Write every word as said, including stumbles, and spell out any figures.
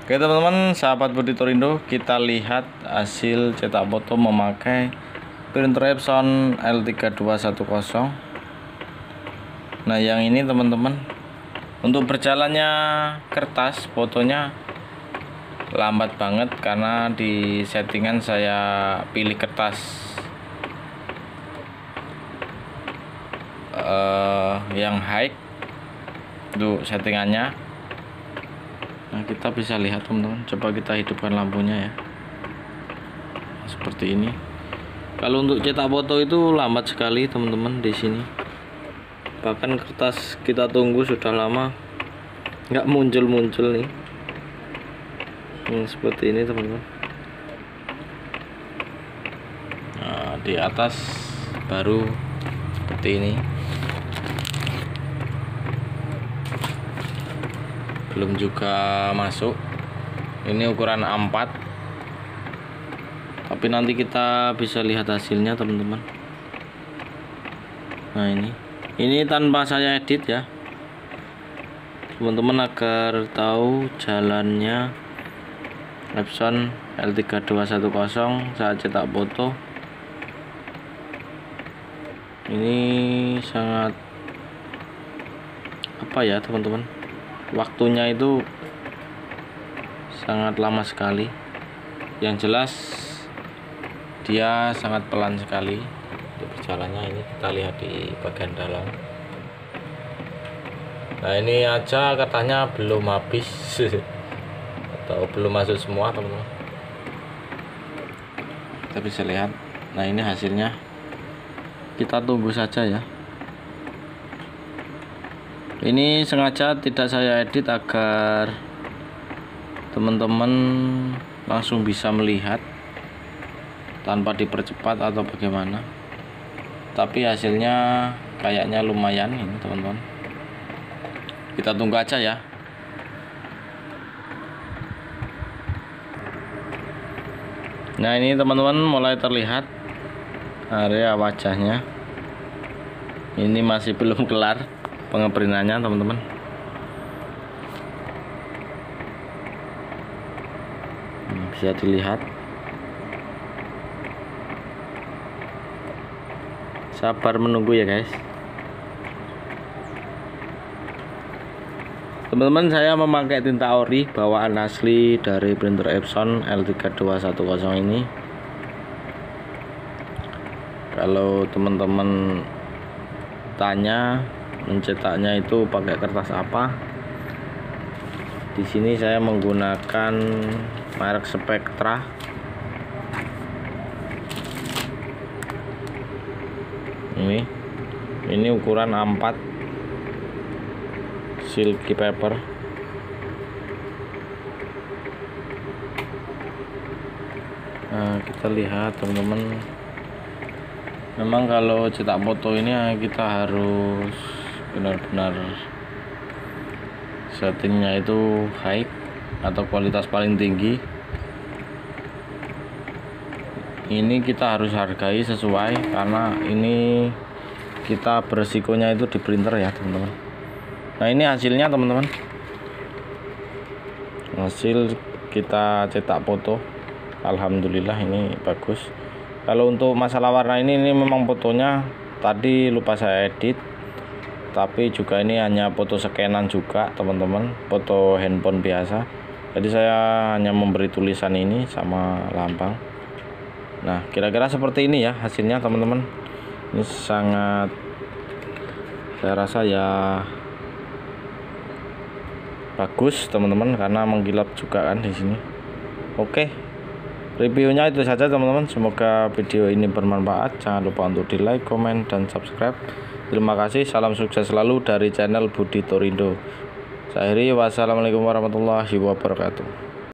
Oke teman-teman, sahabat Budi Torindo, kita lihat hasil cetak foto memakai printer Epson L tiga dua satu nol. Nah yang ini teman-teman, untuk berjalannya kertas fotonya lambat banget karena di settingan saya pilih kertas uh, yang high untuk settingannya. Nah kita bisa lihat teman-teman, coba kita hidupkan lampunya ya, seperti ini. Kalau untuk cetak foto itu lambat sekali teman-teman di sini. Bahkan kertas kita tunggu sudah lama nggak muncul-muncul nih. Hmm, seperti ini teman-teman. Nah, di atas baru seperti ini. Belum juga masuk. Ini ukuran A empat. Tapi nanti kita bisa lihat hasilnya teman-teman. Nah ini. Ini tanpa saya edit ya. Teman-teman agar tahu jalannya Epson L tiga dua satu nol saat cetak foto. Ini sangat apa ya teman-teman, waktunya itu sangat lama sekali. Yang jelas dia sangat pelan sekali untuk berjalannya. Ini kita lihat di bagian dalam. Nah ini aja katanya belum habis atau belum masuk semua teman-teman. Kita bisa lihat. Nah ini hasilnya, kita tunggu saja ya. Ini sengaja tidak saya edit agar teman-teman langsung bisa melihat tanpa dipercepat atau bagaimana. Tapi hasilnya kayaknya lumayan ini teman-teman. Kita tunggu aja ya. Nah ini teman-teman mulai terlihat area wajahnya. Ini masih belum kelar pengeprintannya teman-teman. Bisa dilihat. Sabar menunggu ya guys. Teman-teman, saya memakai tinta ori bawaan asli dari printer Epson L tiga dua satu nol ini. Kalau teman-teman tanya mencetaknya itu pakai kertas apa, di sini saya menggunakan merek Spectra. Ini ini ukuran A empat silky paper. Nah kita lihat teman-teman, memang kalau cetak foto ini kita harus benar-benar settingnya itu high atau kualitas paling tinggi. Ini kita harus hargai sesuai, karena ini kita beresikonya itu di printer ya teman-teman. Nah ini hasilnya teman-teman, hasil kita cetak foto, alhamdulillah ini bagus. Kalau untuk masalah warna ini, ini memang fotonya tadi lupa saya edit, tapi juga ini hanya foto scanan juga teman-teman, foto handphone biasa. Jadi saya hanya memberi tulisan ini sama lambang. Nah kira-kira seperti ini ya hasilnya teman-teman. Ini sangat, saya rasa ya bagus teman-teman, karena menggilap juga kan di sini. Oke, reviewnya itu saja teman-teman. Semoga video ini bermanfaat. Jangan lupa untuk di like, komen, dan subscribe. Terima kasih. Salam sukses selalu dari channel Budi Torindo. Saya akhiri, wassalamualaikum warahmatullahi wabarakatuh.